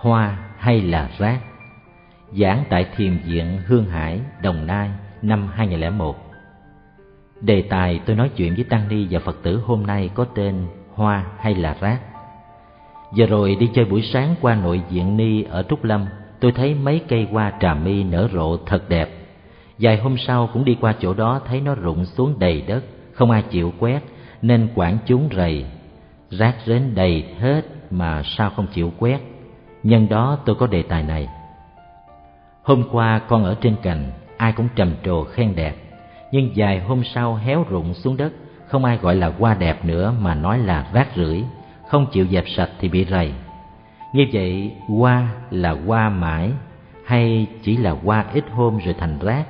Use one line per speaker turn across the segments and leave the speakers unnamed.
hoa hay là rác. Giảng tại Thiền viện Hương Hải, Đồng Nai năm 2001. Đề tài tôi nói chuyện với tăng ni và Phật tử hôm nay có tên hoa hay là rác. Giờ rồi đi chơi buổi sáng qua nội viện Ni ở Trúc Lâm, tôi thấy mấy cây hoa trà mi nở rộ thật đẹp. Vài hôm sau cũng đi qua chỗ đó thấy nó rụng xuống đầy đất, không ai chịu quét nên quản chúng rầy. Rác rến đầy hết mà sao không chịu quét? Nhân đó tôi có đề tài này. Hôm qua con ở trên cành, ai cũng trầm trồ khen đẹp, nhưng vài hôm sau héo rụng xuống đất, không ai gọi là hoa đẹp nữa mà nói là rác rưởi, không chịu dẹp sạch thì bị rầy. Như vậy hoa là hoa mãi hay chỉ là hoa ít hôm rồi thành rác?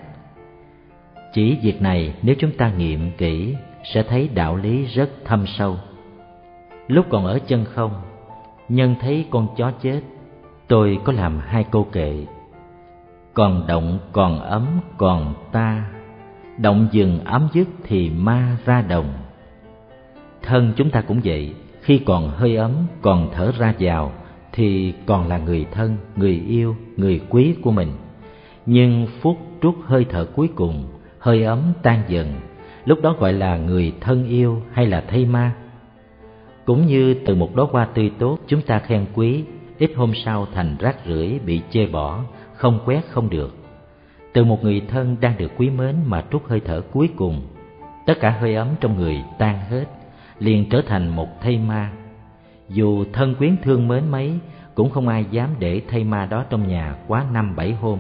Chỉ việc này nếu chúng ta nghiệm kỹ sẽ thấy đạo lý rất thâm sâu. Lúc còn ở Chân Không, nhân thấy con chó chết, tôi có làm hai câu kệ: còn động còn ấm còn ta, động dừng ấm dứt thì ma ra đồng. Thân chúng ta cũng vậy, khi còn hơi ấm, còn thở ra vào thì còn là người thân, người yêu, người quý của mình. Nhưng phút trút hơi thở cuối cùng, hơi ấm tan dần, lúc đó gọi là người thân yêu hay là thây ma? Cũng như từ một đóa hoa tươi tốt chúng ta khen quý, ít hôm sau thành rác rưởi bị chê bỏ, không quét không được. Từ một người thân đang được quý mến mà trút hơi thở cuối cùng, tất cả hơi ấm trong người tan hết, liền trở thành một thây ma. Dù thân quyến thương mến mấy, cũng không ai dám để thây ma đó trong nhà quá 5-7 hôm.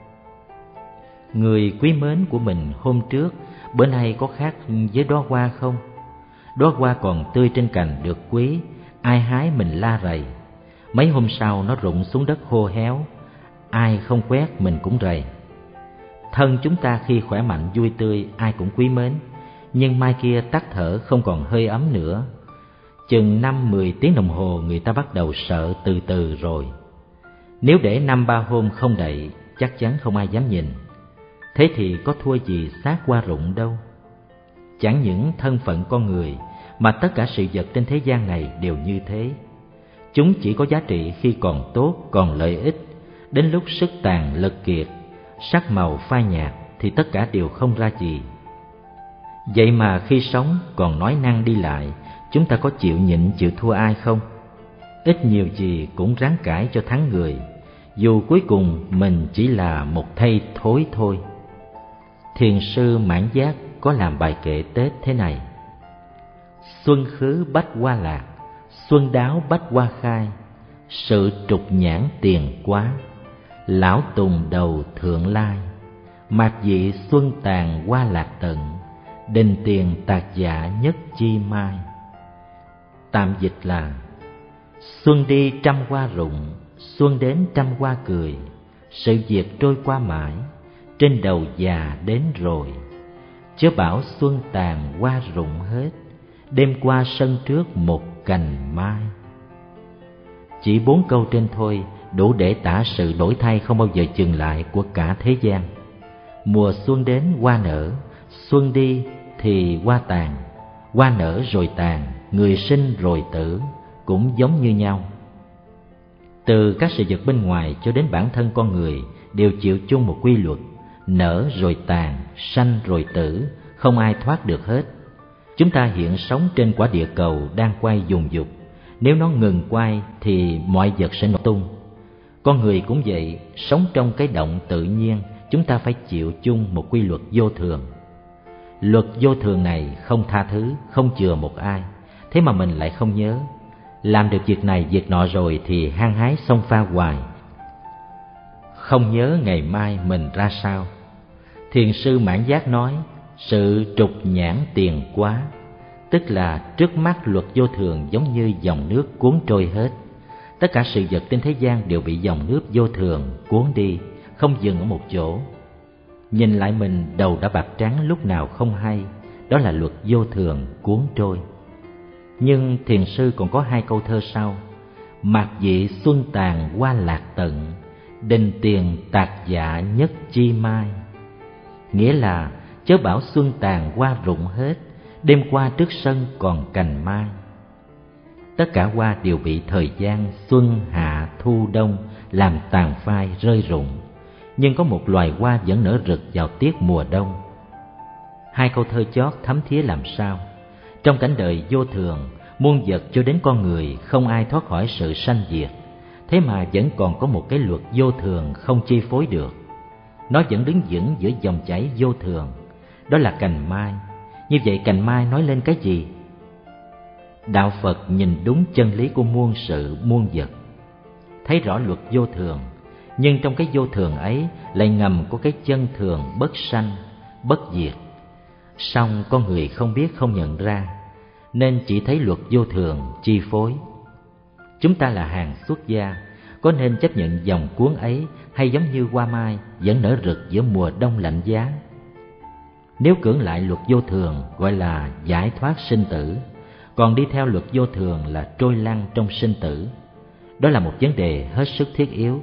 Người quý mến của mình hôm trước, bữa nay có khác với đóa hoa không? Đóa hoa còn tươi trên cành được quý, ai hái mình la rầy. Mấy hôm sau nó rụng xuống đất khô héo, ai không quét mình cũng rầy. Thân chúng ta khi khỏe mạnh vui tươi ai cũng quý mến, nhưng mai kia tắt thở không còn hơi ấm nữa. Chừng 5-10 tiếng đồng hồ người ta bắt đầu sợ từ từ rồi. Nếu để 5-3 hôm không đậy, chắc chắn không ai dám nhìn. Thế thì có thua gì xác hoa rụng đâu. Chẳng những thân phận con người mà tất cả sự vật trên thế gian này đều như thế. Chúng chỉ có giá trị khi còn tốt, còn lợi ích. Đến lúc sức tàn lực kiệt, sắc màu phai nhạt thì tất cả đều không ra gì. Vậy mà khi sống còn nói năng đi lại, chúng ta có chịu nhịn chịu thua ai không? Ít nhiều gì cũng ráng cãi cho thắng người, dù cuối cùng mình chỉ là một thây thối thôi. Thiền sư Mãn Giác có làm bài kệ Tết thế này: xuân khứ bách hoa lạc, xuân đáo bách hoa khai, sự trục nhãn tiền quá, lão tùng đầu thượng lai, mạc dị xuân tàn hoa lạc tận, đình tiền tạc dạ nhất chi mai. Tạm dịch là: xuân đi trăm hoa rụng, xuân đến trăm hoa cười, sự việc trôi qua mãi, trên đầu già đến rồi. Chớ bảo xuân tàn hoa rụng hết, đêm qua sân trước một cành mai. Chỉ 4 câu trên thôi đủ để tả sự đổi thay không bao giờ chừng lại của cả thế gian. Mùa xuân đến hoa nở, xuân đi thì hoa tàn, hoa nở rồi tàn, người sinh rồi tử, cũng giống như nhau. Từ các sự vật bên ngoài cho đến bản thân con người đều chịu chung một quy luật: nở rồi tàn, sanh rồi tử, không ai thoát được hết. Chúng ta hiện sống trên quả địa cầu đang quay dùng dục, nếu nó ngừng quay thì mọi vật sẽ nổ tung. Con người cũng vậy, sống trong cái động tự nhiên, chúng ta phải chịu chung một quy luật vô thường. Luật vô thường này không tha thứ, không chừa một ai, thế mà mình lại không nhớ. Làm được việc này việc nọ rồi thì hăng hái xông pha hoài, không nhớ ngày mai mình ra sao. Thiền sư Mãn Giác nói sự trục nhãn tiền quá, tức là trước mắt luật vô thường giống như dòng nước cuốn trôi hết. Tất cả sự vật trên thế gian đều bị dòng nước vô thường cuốn đi, không dừng ở một chỗ. Nhìn lại mình đầu đã bạc trắng lúc nào không hay, đó là luật vô thường cuốn trôi. Nhưng thiền sư còn có 2 câu thơ sau: mạc dị xuân tàn hoa lạc tận, đình tiền tạc dạ nhất chi mai. Nghĩa là chớ bảo xuân tàn hoa rụng hết, đêm qua trước sân còn cành mai. Tất cả hoa đều bị thời gian xuân hạ thu đông làm tàn phai rơi rụng, nhưng có một loài hoa vẫn nở rực vào tiết mùa đông. Hai câu thơ chót thấm thía làm sao. Trong cảnh đời vô thường, muôn vật cho đến con người không ai thoát khỏi sự sanh diệt, thế mà vẫn còn có một cái luật vô thường không chi phối được. Nó vẫn đứng vững giữa dòng chảy vô thường, đó là cành mai. Như vậy cành mai nói lên cái gì? Đạo Phật nhìn đúng chân lý của muôn sự muôn vật, thấy rõ luật vô thường, nhưng trong cái vô thường ấy lại ngầm có cái chân thường bất sanh, bất diệt. Song con người không biết, không nhận ra, nên chỉ thấy luật vô thường chi phối. Chúng ta là hàng xuất gia, có nên chấp nhận dòng cuốn ấy, hay giống như hoa mai vẫn nở rực giữa mùa đông lạnh giá? Nếu cưỡng lại luật vô thường gọi là giải thoát sinh tử, còn đi theo luật vô thường là trôi lăn trong sinh tử. Đó là một vấn đề hết sức thiết yếu.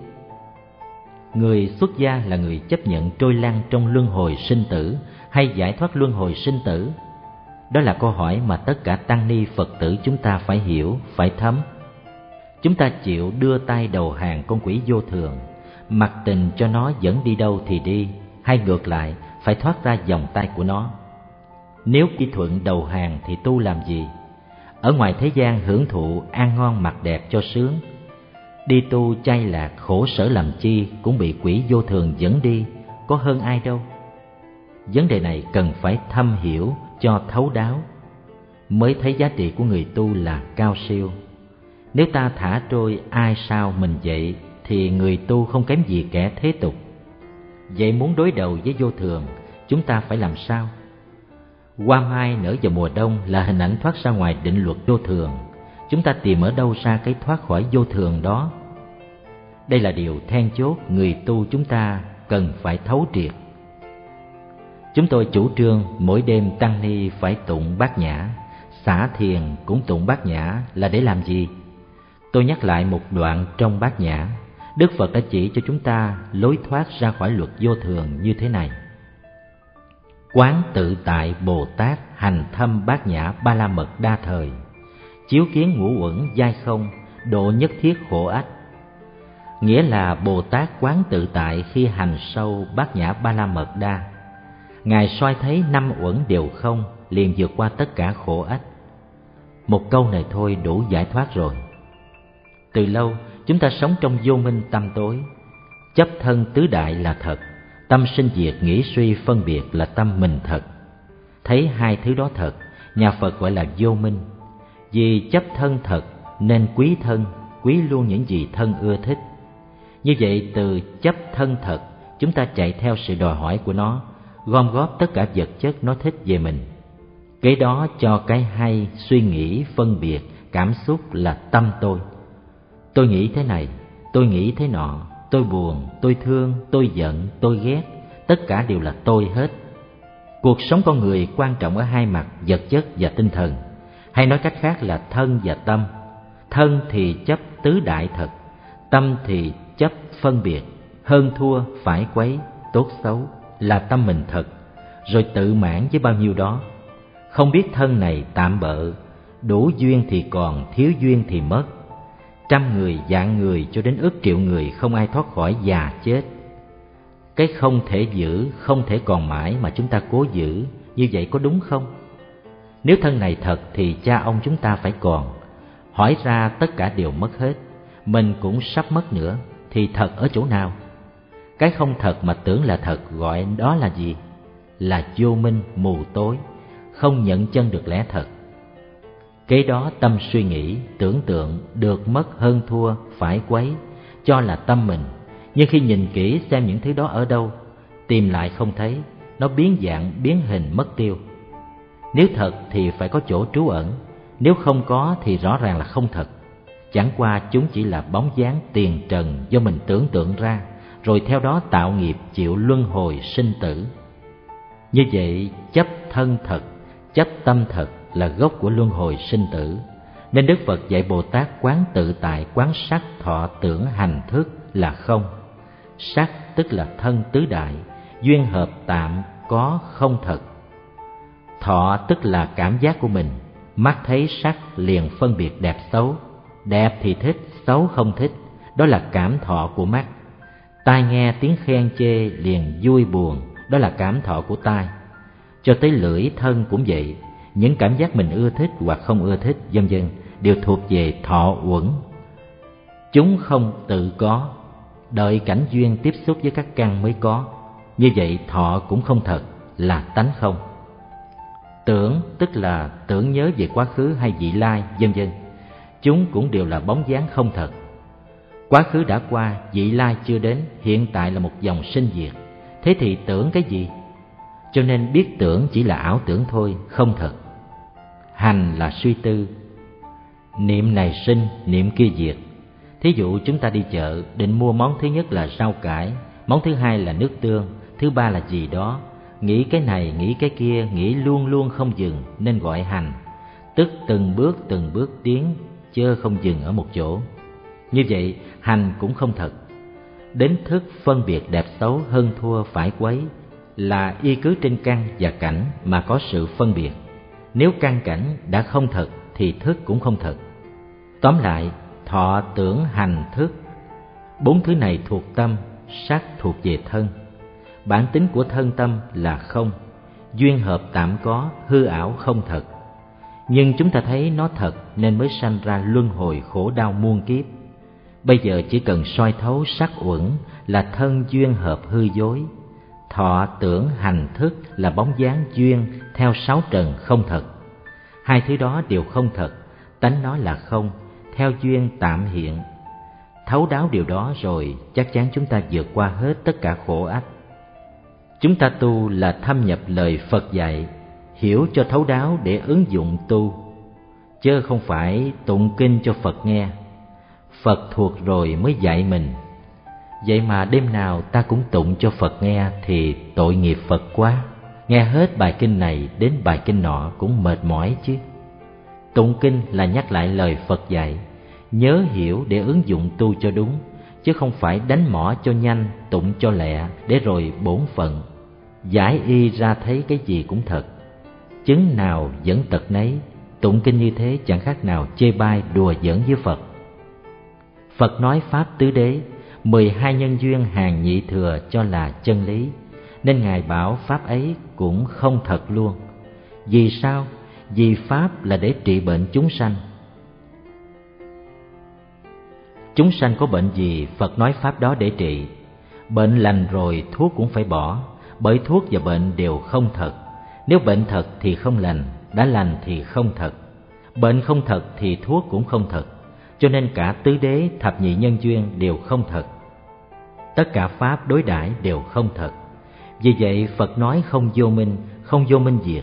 Người xuất gia là người chấp nhận trôi lăn trong luân hồi sinh tử hay giải thoát luân hồi sinh tử? Đó là câu hỏi mà tất cả tăng ni Phật tử chúng ta phải hiểu, phải thấm. Chúng ta chịu đưa tay đầu hàng con quỷ vô thường, mặc tình cho nó dẫn đi đâu thì đi, hay ngược lại phải thoát ra vòng tay của nó. Nếu quy thuận đầu hàng thì tu làm gì? Ở ngoài thế gian hưởng thụ ăn ngon mặc đẹp cho sướng, đi tu chay lạc khổ sở làm chi cũng bị quỷ vô thường dẫn đi, có hơn ai đâu. Vấn đề này cần phải thâm hiểu cho thấu đáo, mới thấy giá trị của người tu là cao siêu. Nếu ta thả trôi ai sao mình vậy, thì người tu không kém gì kẻ thế tục. Vậy muốn đối đầu với vô thường, chúng ta phải làm sao? Hoa mai nở vào mùa đông là hình ảnh thoát ra ngoài định luật vô thường. Chúng ta tìm ở đâu ra cái thoát khỏi vô thường đó? Đây là điều then chốt người tu chúng ta cần phải thấu triệt. Chúng tôi chủ trương mỗi đêm tăng ni phải tụng Bát Nhã, xả thiền cũng tụng Bát Nhã là để làm gì? Tôi nhắc lại một đoạn trong Bát Nhã. Đức Phật đã chỉ cho chúng ta lối thoát ra khỏi luật vô thường như thế này: Quán tự tại Bồ Tát hành thâm Bát Nhã Ba La Mật đa thời, chiếu kiến ngũ uẩn giai không, độ nhất thiết khổ ách. Nghĩa là Bồ Tát quán tự tại khi hành sâu Bát Nhã Ba La Mật đa. Ngài soi thấy năm uẩn đều không, liền vượt qua tất cả khổ ách. Một câu này thôi đủ giải thoát rồi. Từ lâu chúng ta sống trong vô minh tăm tối. Chấp thân tứ đại là thật, tâm sinh diệt nghĩ suy phân biệt là tâm mình thật. Thấy hai thứ đó thật, nhà Phật gọi là vô minh. Vì chấp thân thật nên quý thân, quý luôn những gì thân ưa thích. Như vậy từ chấp thân thật, chúng ta chạy theo sự đòi hỏi của nó, gom góp tất cả vật chất nó thích về mình. Cái đó cho cái hay, suy nghĩ, phân biệt, cảm xúc là tâm tôi. Tôi nghĩ thế này, tôi nghĩ thế nọ, tôi buồn, tôi thương, tôi giận, tôi ghét, tất cả đều là tôi hết. Cuộc sống con người quan trọng ở hai mặt vật chất và tinh thần, hay nói cách khác là thân và tâm. Thân thì chấp tứ đại thật, tâm thì chấp phân biệt, hơn thua, phải quấy, tốt xấu là tâm mình thật, rồi tự mãn với bao nhiêu đó. Không biết thân này tạm bợ, đủ duyên thì còn, thiếu duyên thì mất. Trăm người, vạn người cho đến ước triệu người không ai thoát khỏi già chết. Cái không thể giữ, không thể còn mãi mà chúng ta cố giữ, như vậy có đúng không? Nếu thân này thật thì cha ông chúng ta phải còn. Hỏi ra tất cả đều mất hết, mình cũng sắp mất nữa, thì thật ở chỗ nào? Cái không thật mà tưởng là thật gọi đó là gì? Là vô minh mù tối, không nhận chân được lẽ thật. Kế đó tâm suy nghĩ, tưởng tượng, được mất hơn thua, phải quấy, cho là tâm mình. Nhưng khi nhìn kỹ xem những thứ đó ở đâu, tìm lại không thấy, nó biến dạng, biến hình, mất tiêu. Nếu thật thì phải có chỗ trú ẩn, nếu không có thì rõ ràng là không thật. Chẳng qua chúng chỉ là bóng dáng tiền trần do mình tưởng tượng ra, rồi theo đó tạo nghiệp chịu luân hồi sinh tử. Như vậy chấp thân thật, chấp tâm thật là gốc của luân hồi sinh tử. Nên Đức Phật dạy Bồ Tát quán tự tại, quán sắc thọ tưởng hành thức là không. Sắc tức là thân tứ đại, duyên hợp tạm có không thật. Thọ tức là cảm giác của mình, mắt thấy sắc liền phân biệt đẹp xấu, đẹp thì thích, xấu không thích. đó là cảm thọ của mắt. Tai nghe tiếng khen chê liền vui buồn, đó là cảm thọ của tai. Cho tới lưỡi thân cũng vậy, những cảm giác mình ưa thích hoặc không ưa thích vân vân đều thuộc về thọ uẩn. Chúng không tự có, đợi cảnh duyên tiếp xúc với các căn mới có. Như vậy thọ cũng không thật, là tánh không. Tưởng tức là tưởng nhớ về quá khứ hay vị lai vân vân, chúng cũng đều là bóng dáng không thật. Quá khứ đã qua, vị lai chưa đến, hiện tại là một dòng sinh diệt. Thế thì tưởng cái gì? Cho nên biết tưởng chỉ là ảo tưởng thôi, không thật. Hành là suy tư, niệm này sinh, niệm kia diệt. Thí dụ chúng ta đi chợ, định mua món thứ nhất là rau cải, món thứ hai là nước tương, thứ ba là gì đó. Nghĩ cái này, nghĩ cái kia, nghĩ luôn luôn không dừng, nên gọi hành. Tức từng bước tiến, chớ không dừng ở một chỗ. Như vậy, hành cũng không thật. Đến thức phân biệt đẹp xấu, hơn thua, phải quấy là y cứ trên căn và cảnh mà có sự phân biệt. Nếu căn cảnh đã không thật thì thức cũng không thật. Tóm lại, thọ, tưởng, hành, thức, bốn thứ này thuộc tâm, sắc thuộc về thân. Bản tính của thân tâm là không, duyên hợp tạm có, hư ảo không thật. Nhưng chúng ta thấy nó thật nên mới sanh ra luân hồi khổ đau muôn kiếp. Bây giờ chỉ cần soi thấu sắc uẩn là thân duyên hợp hư dối. Thọ, tưởng, hành, thức là bóng dáng duyên theo sáu trần không thật. Hai thứ đó đều không thật, tánh nó là không, theo duyên tạm hiện. Thấu đáo điều đó rồi chắc chắn chúng ta vượt qua hết tất cả khổ ách. Chúng ta tu là thâm nhập lời Phật dạy, hiểu cho thấu đáo để ứng dụng tu, chứ không phải tụng kinh cho Phật nghe. Phật thuộc rồi mới dạy mình. Vậy mà đêm nào ta cũng tụng cho Phật nghe thì tội nghiệp Phật quá. Nghe hết bài kinh này đến bài kinh nọ cũng mệt mỏi chứ. Tụng kinh là nhắc lại lời Phật dạy, nhớ hiểu để ứng dụng tu cho đúng, chứ không phải đánh mỏ cho nhanh, tụng cho lẹ để rồi bổn phận. Giải y ra thấy cái gì cũng thật. Chứng nào dẫn tật nấy, tụng kinh như thế chẳng khác nào chê bai đùa giỡn với Phật. Phật nói pháp tứ đế, 12 nhân duyên hàng nhị thừa cho là chân lý, nên Ngài bảo pháp ấy cũng không thật luôn. Vì sao? Vì pháp là để trị bệnh chúng sanh. Chúng sanh có bệnh gì, Phật nói pháp đó để trị. Bệnh lành rồi thuốc cũng phải bỏ, bởi thuốc và bệnh đều không thật. Nếu bệnh thật thì không lành, đã lành thì không thật. Bệnh không thật thì thuốc cũng không thật. Cho nên cả tứ đế, thập nhị nhân duyên đều không thật. Tất cả pháp đối đãi đều không thật. Vì vậy Phật nói không vô minh, không vô minh diệt.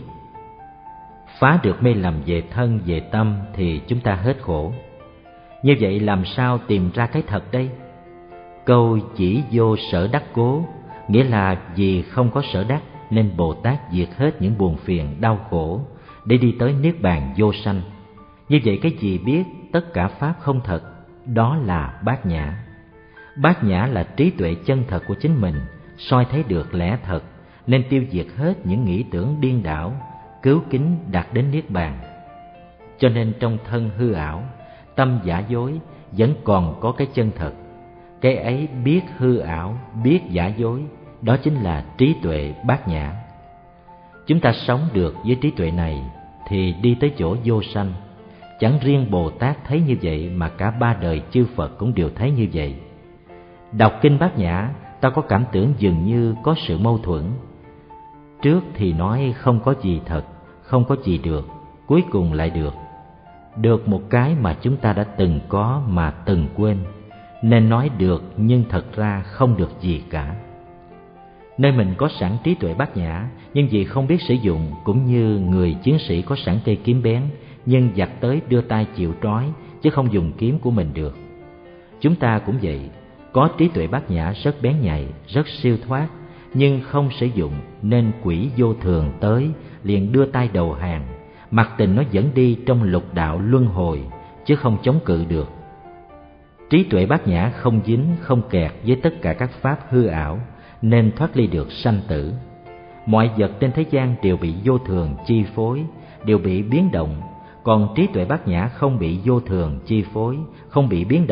Phá được mê lầm về thân, về tâm thì chúng ta hết khổ. Như vậy làm sao tìm ra cái thật đây? Câu chỉ vô sở đắc cố, nghĩa là vì không có sở đắc nên Bồ Tát diệt hết những buồn phiền, đau khổ để đi tới Niết Bàn vô sanh. Như vậy cái gì biết tất cả pháp không thật? Đó là bát nhã. Bát nhã là trí tuệ chân thật của chính mình, soi thấy được lẽ thật, nên tiêu diệt hết những nghĩ tưởng điên đảo, cứu kính đạt đến Niết Bàn. Cho nên trong thân hư ảo, tâm giả dối vẫn còn có cái chân thật. Cái ấy biết hư ảo, biết giả dối, đó chính là trí tuệ bát nhã. Chúng ta sống được với trí tuệ này thì đi tới chỗ vô sanh. Chẳng riêng Bồ Tát thấy như vậy mà cả ba đời chư Phật cũng đều thấy như vậy. Đọc kinh bát nhã, ta có cảm tưởng dường như có sự mâu thuẫn. Trước thì nói không có gì thật, không có gì được, cuối cùng lại được. Được một cái mà chúng ta đã từng có mà từng quên, nên nói được nhưng thật ra không được gì cả. Nơi mình có sẵn trí tuệ bát nhã, nhưng vì không biết sử dụng, cũng như người chiến sĩ có sẵn cây kiếm bén, nhưng giặc tới đưa tay chịu trói, chứ không dùng kiếm của mình được. Chúng ta cũng vậy, có trí tuệ bát nhã rất bén nhạy, rất siêu thoát, nhưng không sử dụng nên quỷ vô thường tới liền đưa tay đầu hàng, mặc tình nó dẫn đi trong lục đạo luân hồi, chứ không chống cự được. Trí tuệ bát nhã không dính, không kẹt với tất cả các pháp hư ảo, nên thoát ly được sanh tử. Mọi vật trên thế gian đều bị vô thường chi phối, đều bị biến động, còn trí tuệ bát nhã không bị vô thường chi phối, không bị biến động,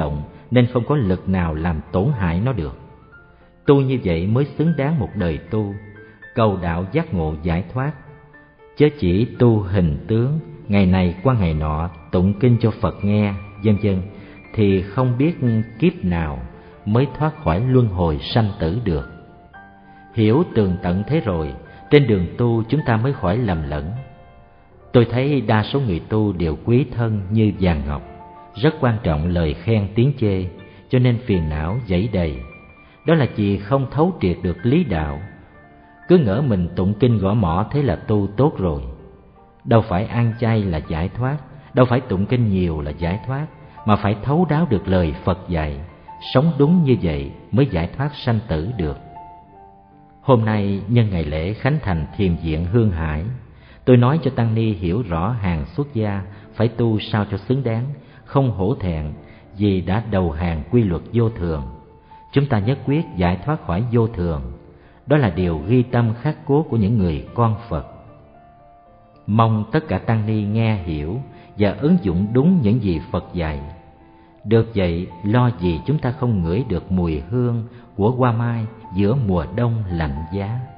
nên không có lực nào làm tổn hại nó được. Tu như vậy mới xứng đáng một đời tu, cầu đạo giác ngộ giải thoát. Chớ chỉ tu hình tướng, ngày này qua ngày nọ tụng kinh cho Phật nghe, vân vân, thì không biết kiếp nào mới thoát khỏi luân hồi sanh tử được. Hiểu tường tận thế rồi, trên đường tu chúng ta mới khỏi lầm lẫn. Tôi thấy đa số người tu đều quý thân như vàng ngọc, rất quan trọng lời khen tiếng chê, cho nên phiền não dẫy đầy. Đó là vì không thấu triệt được lý đạo, cứ ngỡ mình tụng kinh gõ mõ thế là tu tốt rồi. Đâu phải ăn chay là giải thoát, đâu phải tụng kinh nhiều là giải thoát, mà phải thấu đáo được lời Phật dạy, sống đúng như vậy mới giải thoát sanh tử được. Hôm nay nhân ngày lễ khánh thành thiền viện Hương Hải, tôi nói cho tăng ni hiểu rõ hàng xuất gia phải tu sao cho xứng đáng, không hổ thẹn vì đã đầu hàng quy luật vô thường. Chúng ta nhất quyết giải thoát khỏi vô thường, đó là điều ghi tâm khắc cốt của những người con Phật. Mong tất cả tăng ni nghe hiểu và ứng dụng đúng những gì Phật dạy. Được vậy, lo gì chúng ta không ngửi được mùi hương của hoa mai giữa mùa đông lạnh giá.